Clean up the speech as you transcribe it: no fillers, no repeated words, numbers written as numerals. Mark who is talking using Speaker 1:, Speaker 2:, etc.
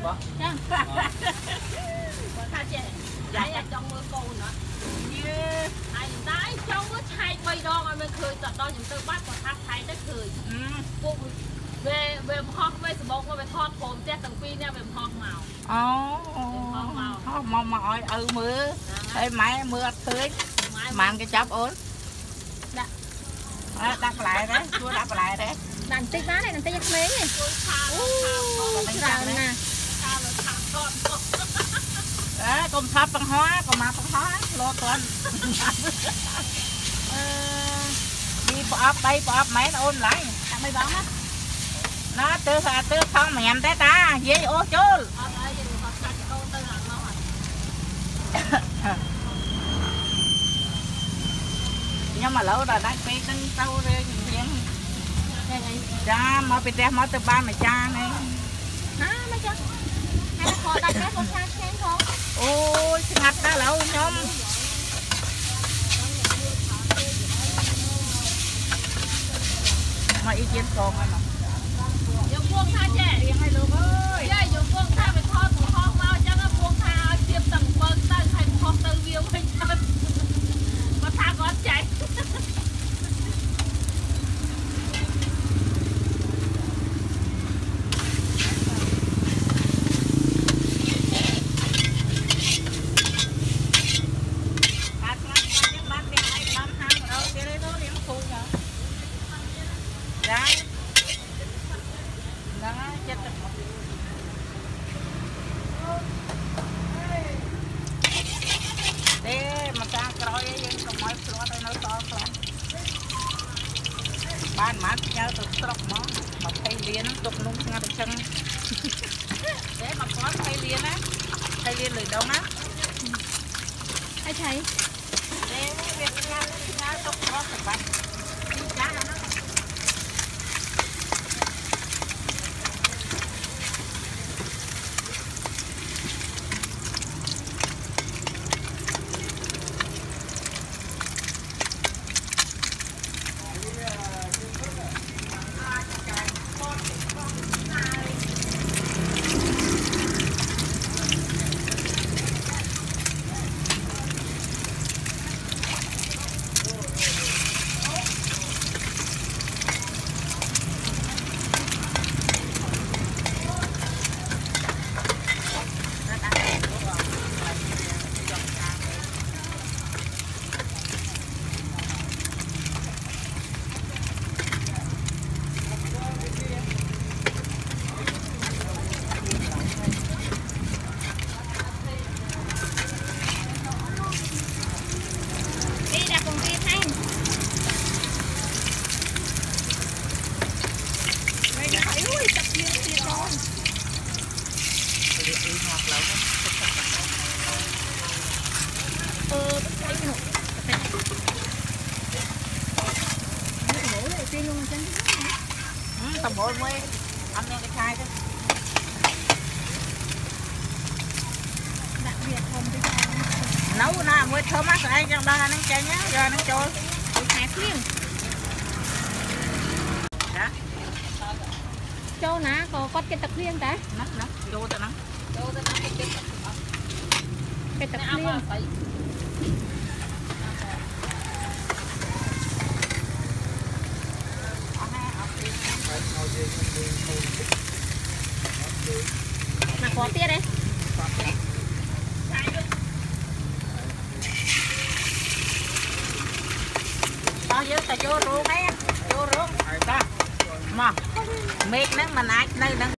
Speaker 1: bỏ
Speaker 2: tha chị giải ở trong mưa cô nữa ai đái trong có hai quay đo mà mình cười tận đo những từ bắt và thắt thay tới cười về hot về sờ bông về hot hồn che từng pin nha về hot màu
Speaker 1: màu mỏi mưa đây máy mưa tưới mang cái chắp ốn đắp lại đấy chua đắp lại đấy
Speaker 3: đàn tích bá này đàn tích giấc mấy này nè
Speaker 1: đấy cùng thắp văn hóa cùng mặc văn hóa lo tuần đi bỏ bay bỏ máy nó ôn lại
Speaker 3: tặng mấy bóng á
Speaker 1: nó tư không mà nhầm té ta dễ ô chôn nhưng mà lâu rồi đang phê đứng sâu rồi cha mà bị đẹp mà từ ba mẹ cha này
Speaker 3: hả mấy cha hay là kho đặt cái con cha xem không
Speaker 1: ôi ngặt đã lâu nhóm mà ý kiến còn hay mà
Speaker 2: dùng vuông tha trẻ
Speaker 1: riêng hay luôn ơi
Speaker 2: dùng vuông tha về thon của thon mau chắc là vuông tha tiêm tầng vân ta thành thon tư viêu hình chân mà tha có chạy
Speaker 1: bạn mát nhau từ trọc nó mà thay liên tục nung ngắt chân để mà có thay liên lười đông á
Speaker 3: ai thấy
Speaker 1: để việc nhau tục có phải bạn đi cá nó tầm bộ mới ăn lên cái chai thôi
Speaker 3: đặc biệt không cái
Speaker 1: nấu na mới thơm mát lại trong đó nó chai nhá rồi nó trôi
Speaker 3: hạt riêng
Speaker 1: hả
Speaker 3: châu ná có cái tập riêng ta
Speaker 1: nó vô tao nó
Speaker 3: cái tập riêng mà có tiết đấy
Speaker 1: bao nhiêu ta vô ruộng ấy vô ruộng mà mệt nắng mà nãy nơi nắng